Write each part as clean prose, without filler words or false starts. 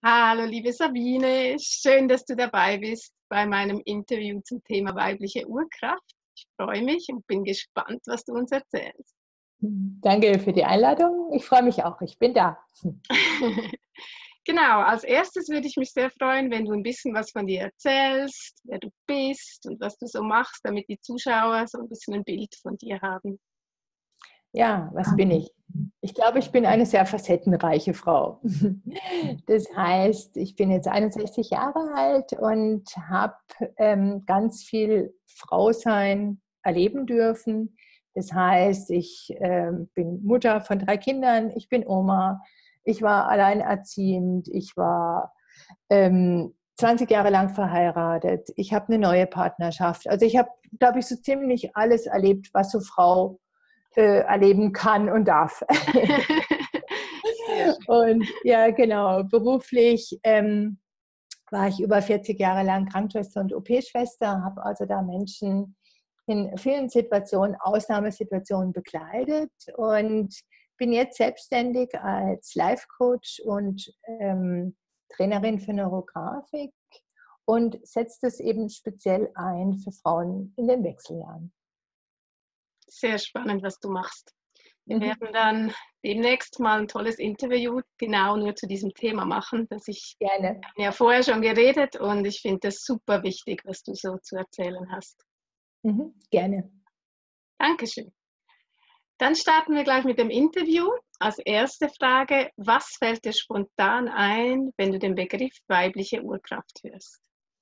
Hallo, liebe Sabine, schön, dass du dabei bist bei meinem Interview zum Thema weibliche Urkraft. Ich freue mich und bin gespannt, was du uns erzählst. Danke für die Einladung. Ich freue mich auch. Ich bin da. Genau, als erstes würde ich mich sehr freuen, wenn du ein bisschen was von dir erzählst, wer du bist und was du so machst, damit die Zuschauer so ein bisschen ein Bild von dir haben. Ja, was bin ich? Ich glaube, ich bin eine sehr facettenreiche Frau. Das heißt, ich bin jetzt 61 Jahre alt und habe ganz viel Frausein erleben dürfen. Das heißt, ich bin Mutter von 3 Kindern, ich bin Oma, ich war alleinerziehend, ich war 20 Jahre lang verheiratet, ich habe eine neue Partnerschaft. Also ich habe, glaube ich, so ziemlich alles erlebt, was so Frau erleben kann und darf. Sehr schön. Und ja, genau, beruflich war ich über 40 Jahre lang Krankenschwester und OP-Schwester, habe also da Menschen in vielen Situationen, Ausnahmesituationen begleitet und bin jetzt selbstständig als Life-Coach und Trainerin für Neurografik und setze das eben speziell ein für Frauen in den Wechseljahren. Sehr spannend, was du machst. Wir Mhm. werden dann demnächst mal ein tolles Interview genau nur zu diesem Thema machen, das ich Gerne. ja vorher schon geredet und ich finde das super wichtig, was du so zu erzählen hast. Mhm. Gerne. Dankeschön. Dann starten wir gleich mit dem Interview. Als erste Frage, was fällt dir spontan ein, wenn du den Begriff weibliche Urkraft hörst?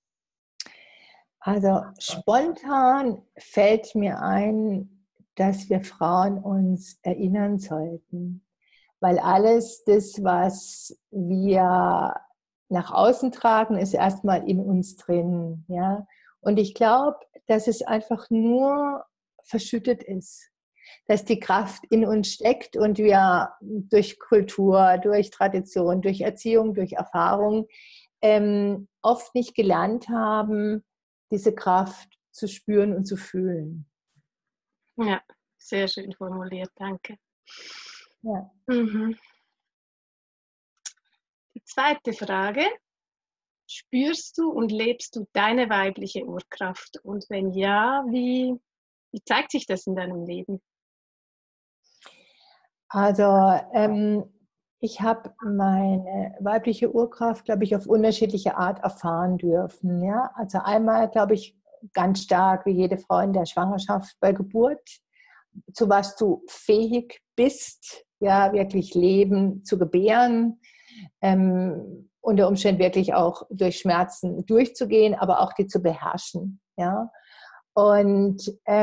Also spontan fällt mir ein, dass wir Frauen uns erinnern sollten, weil alles das, was wir nach außen tragen, ist erstmal in uns drin. Ja? Und ich glaube, dass es einfach nur verschüttet ist, dass die Kraft in uns steckt und wir durch Kultur, durch Tradition, durch Erziehung, durch Erfahrung oft nicht gelernt haben, diese Kraft zu spüren und zu fühlen. Ja, sehr schön formuliert, danke. Ja. Mhm. Die zweite Frage, spürst du und lebst du deine weibliche Urkraft? Und wenn ja, wie zeigt sich das in deinem Leben? Also ich habe meine weibliche Urkraft, glaube ich, auf unterschiedliche Art erfahren dürfen. Ja? Also einmal, glaube ich, ganz stark wie jede Frau in der Schwangerschaft bei Geburt, zu was du fähig bist, ja, wirklich Leben zu gebären, unter Umständen wirklich auch durch Schmerzen durchzugehen, aber auch die zu beherrschen. Ja? Und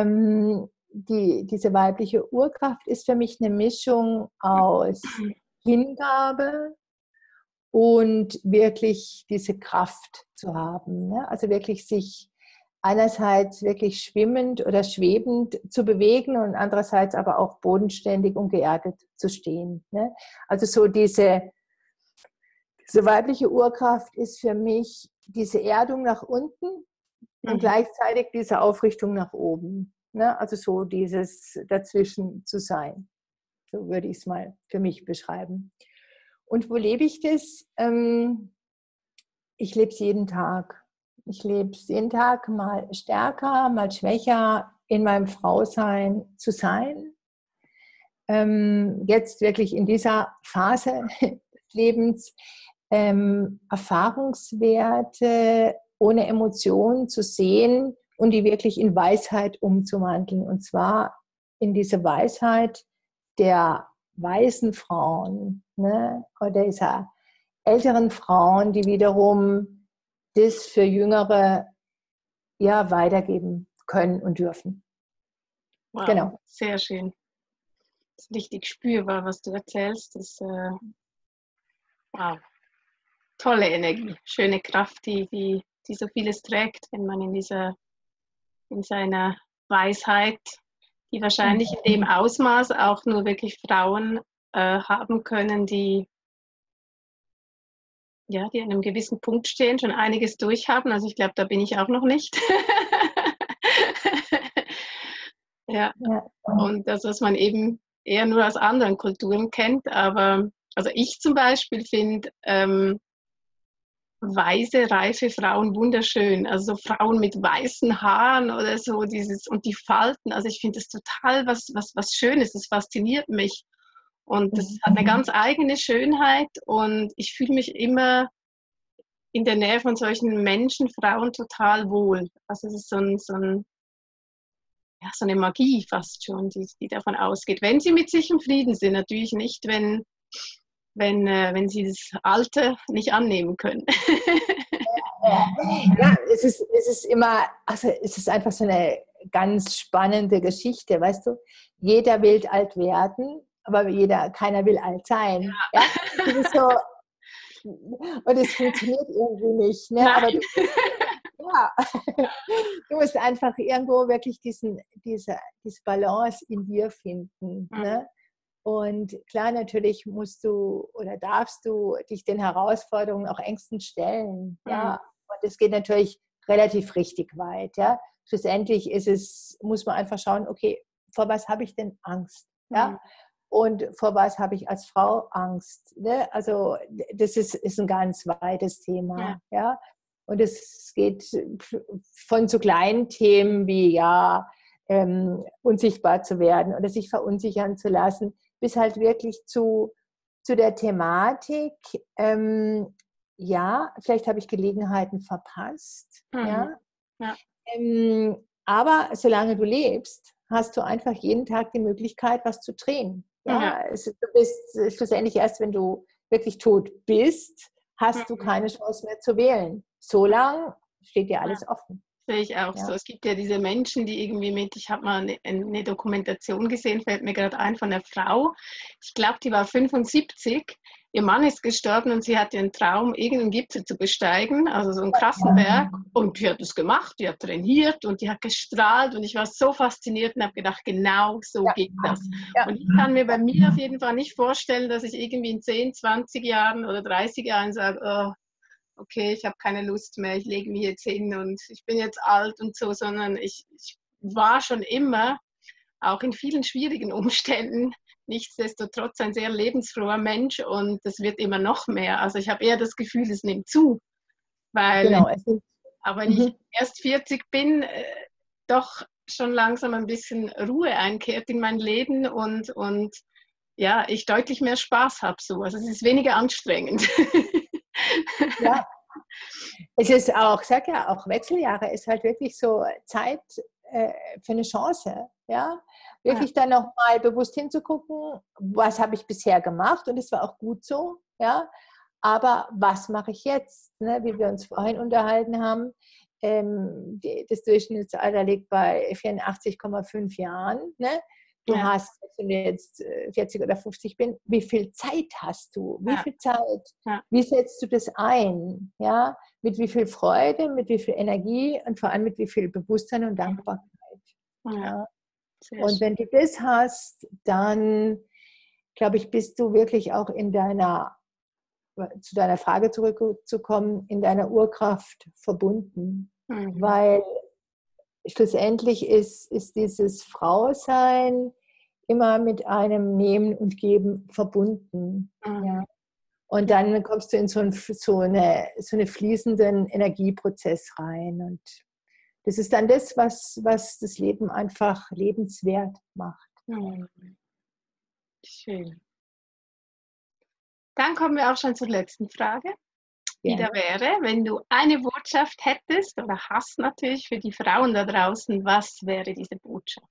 diese weibliche Urkraft ist für mich eine Mischung aus Hingabe und wirklich diese Kraft zu haben. Ne? Also wirklich sich einerseits wirklich schwimmend oder schwebend zu bewegen und andererseits aber auch bodenständig und geerdet zu stehen. Ne? Also so diese weibliche Urkraft ist für mich diese Erdung nach unten und Mhm. gleichzeitig diese Aufrichtung nach oben. Ne? Also so dieses dazwischen zu sein. So würde ich es mal für mich beschreiben. Und wo lebe ich das? Ich lebe es jeden Tag. Ich lebe es jeden Tag, mal stärker, mal schwächer in meinem Frausein zu sein. Jetzt wirklich in dieser Phase des Lebens Erfahrungswerte ohne Emotionen zu sehen und die wirklich in Weisheit umzuwandeln. Und zwar in diese Weisheit der weisen Frauen, ne? Oder dieser älteren Frauen, die wiederum das für Jüngere ja weitergeben können und dürfen. Wow, Genau. sehr schön. Das ist richtig spürbar, was du erzählst. Das wow, tolle Energie, schöne Kraft, die so vieles trägt, wenn man in seiner Weisheit, die wahrscheinlich in dem Ausmaß auch nur wirklich Frauen haben können, die ja, die an einem gewissen Punkt stehen, schon einiges durchhaben. Also ich glaube, da bin ich auch noch nicht. Ja, Ja. und das, was man eben eher nur aus anderen Kulturen kennt. Aber also ich zum Beispiel finde, weise, reife Frauen wunderschön. Also so Frauen mit weißen Haaren oder so, und die Falten. Also ich finde das total was Schönes, das fasziniert mich. Und das hat eine ganz eigene Schönheit und ich fühle mich immer in der Nähe von solchen Menschen, Frauen total wohl. Also es ist so eine Magie fast schon, die davon ausgeht. Wenn sie mit sich im Frieden sind, natürlich nicht, wenn sie das Alte nicht annehmen können. Ja, es ist immer, also es ist einfach so eine ganz spannende Geschichte, weißt du? Jeder will alt werden, aber keiner will alt sein. Ja? Das ist so, und es funktioniert irgendwie nicht. Ne? Aber ja, du musst einfach irgendwo wirklich diese Balance in dir finden. Ne? Und klar, natürlich musst du oder darfst du dich den Herausforderungen, auch Ängsten stellen. Ja? Und es geht natürlich relativ richtig weit. Ja? Schlussendlich muss man einfach schauen, okay, vor was habe ich denn Angst? Ja? Und vor was habe ich als Frau Angst? Ne? Also das ist ein ganz weites Thema. Ja? Und es geht von so kleinen Themen wie unsichtbar zu werden oder sich verunsichern zu lassen, bis halt wirklich zu der Thematik, vielleicht habe ich Gelegenheiten verpasst. Ja? Aber solange du lebst, hast du einfach jeden Tag die Möglichkeit, was zu drehen. Ja? Du bist schlussendlich erst, wenn du wirklich tot bist, hast du keine Chance mehr zu wählen. Solange steht dir alles offen. Sehe ich auch so. Es gibt ja diese Menschen, die irgendwie ich habe mal eine Dokumentation gesehen, fällt mir gerade ein, von einer Frau. Ich glaube, die war 75. Ihr Mann ist gestorben und sie hatte einen Traum, irgendeinen Gipfel zu besteigen, also so einen krassen Berg. Und die hat es gemacht, die hat trainiert und die hat gestrahlt und ich war so fasziniert und habe gedacht, genau so geht das. Und ich kann mir bei mir auf jeden Fall nicht vorstellen, dass ich irgendwie in 10, 20 Jahren oder 30 Jahren sage, oh, okay, ich habe keine Lust mehr, ich lege mich jetzt hin und ich bin jetzt alt und so, sondern ich war schon immer, auch in vielen schwierigen Umständen, nichtsdestotrotz ein sehr lebensfroher Mensch und das wird immer noch mehr. Also ich habe eher das Gefühl, es nimmt zu, weil auch wenn ich erst 40 bin, doch schon langsam ein bisschen Ruhe einkehrt in mein Leben und ja, ich deutlich mehr Spaß habe so. Also es ist weniger anstrengend. Ja, es ist auch, ich sage ja, auch Wechseljahre ist halt wirklich so Zeit für eine Chance, ja, wirklich dann nochmal bewusst hinzugucken, was habe ich bisher gemacht und es war auch gut so, ja, aber was mache ich jetzt, ne? Wie wir uns vorhin unterhalten haben, das Durchschnittsalter liegt bei 84,5 Jahren, ne? Du hast, wenn du jetzt 40 oder 50 bist, wie viel Zeit hast du? Wie viel Zeit? Wie setzt du das ein? Ja? Mit wie viel Freude, mit wie viel Energie und vor allem mit wie viel Bewusstsein und Dankbarkeit. Ja? Und wenn du das hast, dann, glaube ich, bist du wirklich auch zu deiner Frage zurückzukommen, in deiner Urkraft verbunden. Weil schlussendlich ist dieses Frausein immer mit einem Nehmen und Geben verbunden. Ja. Und dann kommst du in so einen fließenden Energieprozess rein. Und das ist dann das, was das Leben einfach lebenswert macht. Schön. Dann kommen wir auch schon zur letzten Frage. Die da wäre, wenn du eine Botschaft hättest oder hast natürlich für die Frauen da draußen, was wäre diese Botschaft?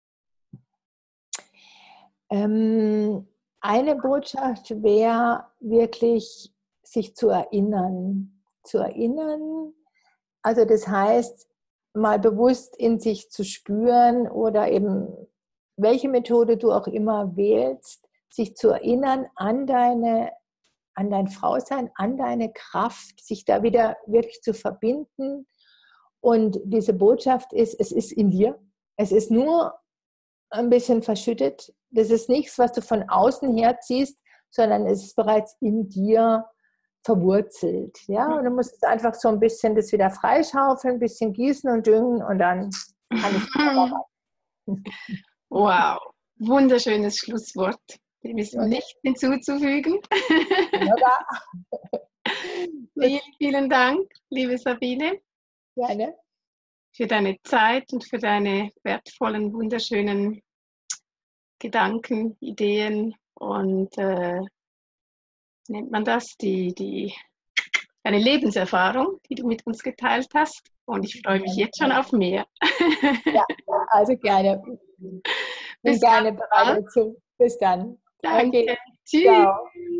Eine Botschaft wäre wirklich, sich zu erinnern. Zu erinnern, also das heißt, mal bewusst in sich zu spüren oder eben, welche Methode du auch immer wählst, sich zu erinnern an dein Frausein, an deine Kraft, sich da wieder wirklich zu verbinden. Und diese Botschaft ist, es ist in dir. Es ist nur ein bisschen verschüttet. Das ist nichts, was du von außen herziehst, sondern es ist bereits in dir verwurzelt. Ja? Und du musst einfach so ein bisschen das wieder freischaufeln, ein bisschen gießen und düngen und dann kann es Wow, wunderschönes Schlusswort. Dem ist nichts hinzuzufügen. Vielen, vielen Dank, liebe Sabine, Gerne. für deine Zeit und für deine wertvollen, wunderschönen Gedanken, Ideen und nennt man das, deine Lebenserfahrung, die du mit uns geteilt hast. Und ich freue mich jetzt schon auf mehr. Ja, also gerne. Bin Bis gerne ganz bereit bald. dazu. Bis dann. Danke. Okay. Tschüss. Ciao.